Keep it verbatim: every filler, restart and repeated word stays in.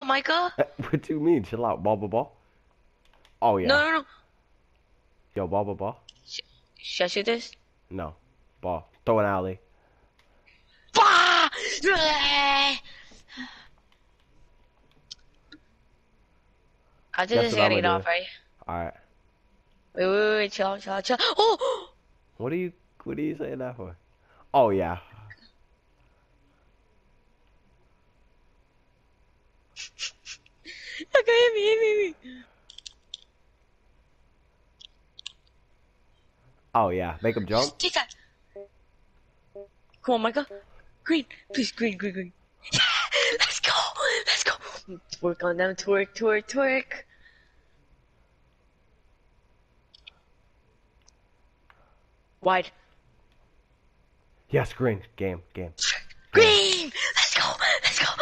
Micah? What do you mean? Chill out, ball, ball, ball. Oh No, yeah. no, no. Yo, ball, ball, ball. Sh should I shoot this? No, ball. Throw an alley. Bah! After Guess this, what I I'm gotta gonna get do? off, right? All right. Wait, wait, wait, chill, chill, chill. Oh! What are you? What are you saying that for? Oh yeah. Okay, hit me, hit me, hit me. Oh yeah. Make him jump. Take that. Come on, Micah. Green, please, green, green, green. Yeah! Let's go! Let's go! Twerk on them, twerk, twerk, twerk. Wide. Yes, green. Game, game. Green! Let's go! Let's go!